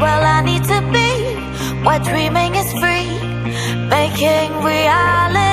well I need to be, where dreaming is free, making reality.